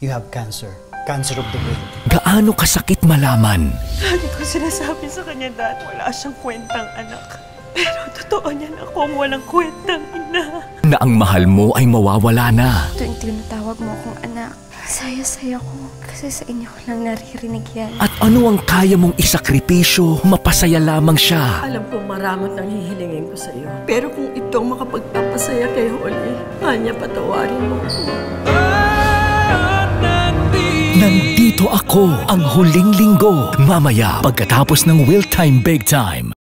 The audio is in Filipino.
You have cancer. Cancer of the brain. Gaano kasakit malaman? Lagi ko sinasabi sa kanya dahil wala siyang kwentang anak. Pero totoo niyan akong walang kwentang ina. Na ang mahal mo ay mawawala na. Tuwing tinatawag mo akong anak, saya-saya ko kasi sa inyo ko lang naririnig yan. At ano ang kaya mong isakripisyo, mapasaya lamang siya. Alam ko maramot ang hihilingin ko sa iyo. Pero kung ito ang makapagpapasaya kay Holly, kanya patawarin mo ko. Nandito ako ang huling linggo, mamaya pagkatapos ng Will Time Big Time.